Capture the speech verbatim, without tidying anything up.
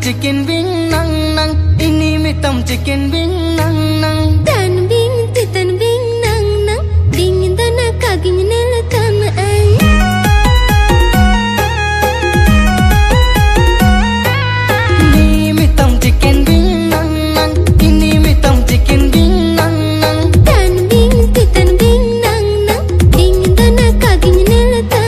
chicken wing nang nang ini mitam chicken wing nang nang tan wing titan wing nang nang ding dana kaging nela